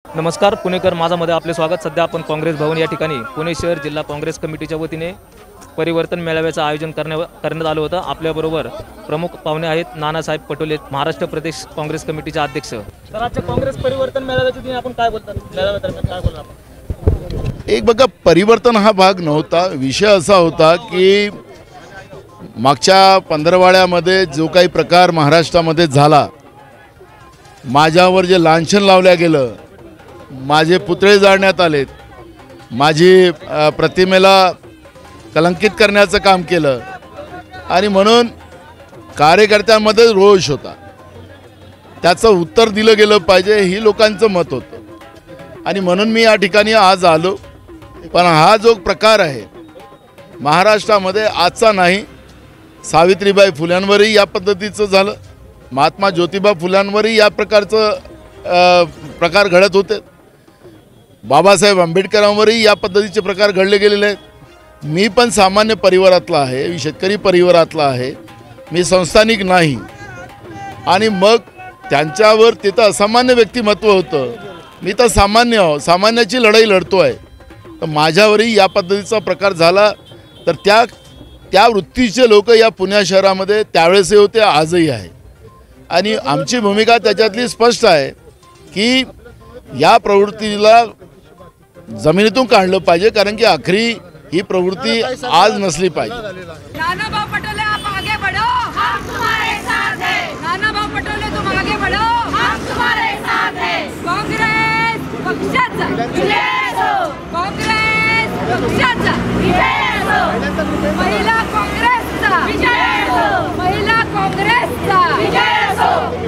नमस्कार पुणेकर माझामध्ये आपले स्वागत। सध्या आपण काँग्रेस भवन या ठिकाणी पुणे शहर जिल्हा काँग्रेस कमिटीच्या वतीने परिवर्तन मेळाव्याचं आयोजन करण्यात आलं होतं। आपल्याबरोबर प्रमुख पाहुणे आहेत नानासाहेब पटोले, महाराष्ट्र प्रदेश काँग्रेस कमिटीचे अध्यक्ष। तर आजच्या काँग्रेस परिवर्तन मेळाव्याच्या दिनी आपण काय बोलतात, मेळाव्यादरम्यान काय बोलणार आपण? एक बघा, परिवर्तन हा भाग नव्हता। विषय असा होता की मागच्या पंधरवाड्यामध्ये जो काही प्रकार महाराष्ट्रामध्ये झाला, माझ्यावर जे लांछन लावल्या गेलं, माझे पुतळे जाळण्यात आलेत, माझी प्रतिमेला कलंकित करण्याचं काम केलं आणि म्हणून कार्यकर्त्यांमध्ये रोष होता। त्याचं उत्तर दिलं गेलं पाहिजे ही लोकांचं मत होतं आणि म्हणून मी या ठिकाणी आज आलो। पण हा जो प्रकार आहे महाराष्ट्रामध्ये आजचा नाही, सावित्रीबाई फुल्यांवरही या पद्धतीचं झालं, महात्मा ज्योतिबा फुल्यांवरही या प्रकारचं प्रकार घडत होते, बाबासाहेब आंबेडकरांवरही या पद्धतीचे प्रकार घडले गेलेले आहेत। मी पण सामान्य परिवारातला आहे, मी शेतकरी परिवारातला आहे, मी संस्थानिक नाही आणि मग त्यांच्यावर तिथं असामान्य व्यक्तिमत्व होतं, मी तर सामान्याची लढाई लढतो आहे। तर माझ्यावरही या पद्धतीचा प्रकार झाला तर त्या वृत्तीचे लोक या पुणे शहरामध्ये त्यावेळेसही होते, आजही आहे आणि आमची भूमिका त्याच्यातली स्पष्ट आहे की या प्रवृत्तीला जमिनीतून काढलं पाहिजे, कारण की आखरी ही प्रवृत्ती आज नसली पाहिजे। नानाभाऊ पटोले, आप आगे बढ़ो, हम तुम्हारे साथ हैं। नानाभाऊ पटोले, तुम आगे बढ़ो, हम तुम्हारे साथ हैं। काँग्रेस पक्षाचा विजय असो, काँग्रेस पक्षाचा विजय असो, महिला काँग्रेसचा विजय असो, महिला काँग्रेसचा विजय असो।